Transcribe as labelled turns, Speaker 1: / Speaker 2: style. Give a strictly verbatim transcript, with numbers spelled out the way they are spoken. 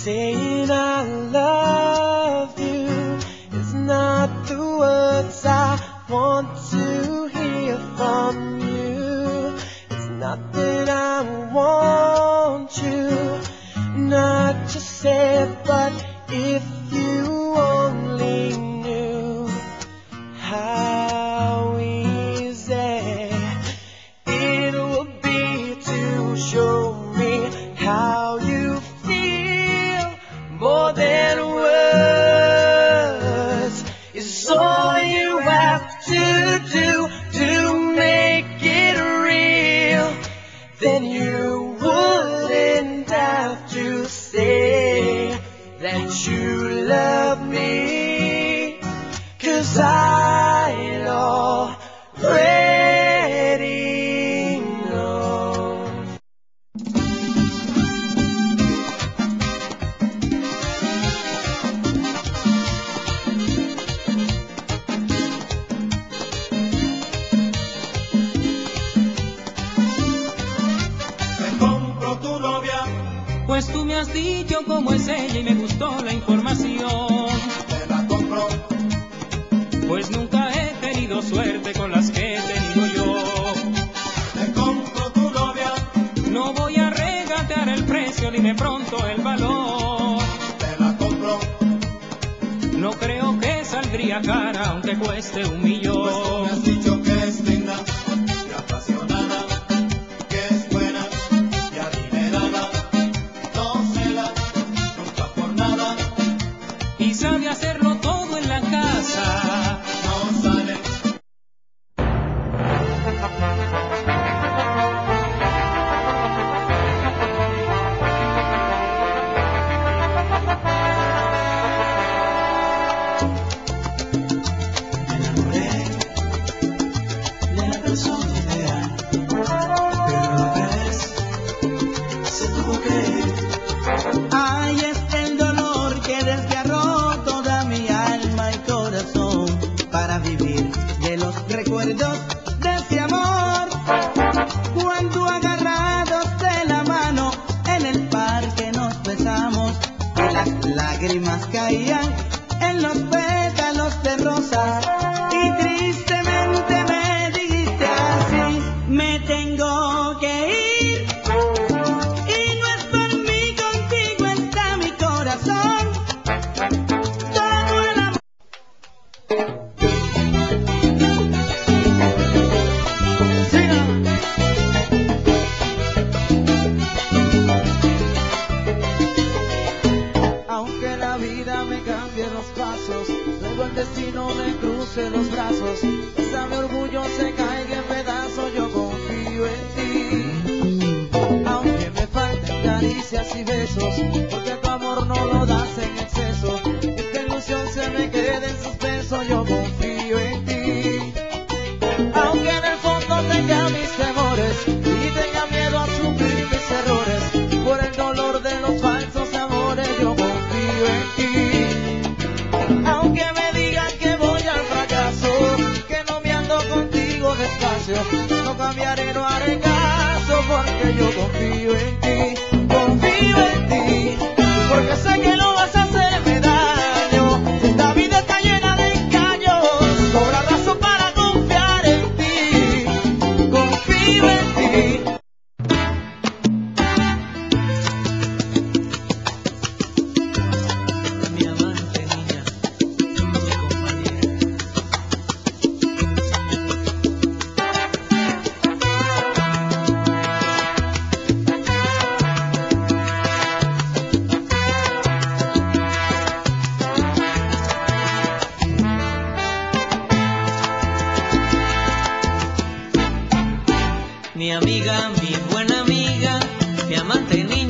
Speaker 1: saying I love you is not the words I want to hear from you. It's not that I want you not to say, but if you only knew how easy it would be to show me how you feel more than words is all you have to do to make it real. Then you wouldn't have to say that you love me, 'cause I already know.
Speaker 2: Te compro tu novia,
Speaker 3: Pues tú me has dicho cómo es ella y me gustó la información.
Speaker 2: te la compro,
Speaker 3: Pues nunca he tenido suerte con las que he tenido yo.
Speaker 2: te compro tu novia,
Speaker 3: No voy a regatear el precio ni de pronto el valor.
Speaker 2: te la compro,
Speaker 3: No creo que saldría cara aunque cueste un
Speaker 2: pues tú me
Speaker 3: millón.
Speaker 2: has dicho que es linda y apasionada, que es buena y adinerada, no cela nunca por nada,
Speaker 3: Y sabe hacerlo todo en la casa.
Speaker 2: no sale.
Speaker 1: De la persona ideal, pero a la vez se tuvo que ir.
Speaker 4: Ay, es el dolor que desgarró toda mi alma y corazón para vivir de los recuerdos de ese amor. Cuando agarrados de la mano en el parque nos besamos y las lágrimas caían en los pétalos de rosas y tristemente me dijiste así: me tengo que ir. Y no es por mí, contigo está mi corazón. Todo el amor. Aunque la vida me cambie los pasos, luego el destino me cruce los brazos, hasta mi orgullo se caiga en pedazos, yo confío en ti. Aunque me falten caricias y besos, porque tu amor no lo das en exceso, y esta ilusión se me quede en suspenso, yo confío en ti. Aunque en el fondo tenga mis temores y tenga miedo a sufrir mis errores, por el dolor de los falsos amores, yo confío en ti. Aunque me digan que voy al fracaso, que no me ando contigo despacio, no cambiaré, no haré caso, porque yo confío en ti, confío en ti, porque sé que no vas a hacerme daño. Esta vida está llena de engaños, sobra razón para confiar en ti, confío en ti. Mi amante, niña, mi compañera. Mi amiga, mi buena amiga, mi amante, niña.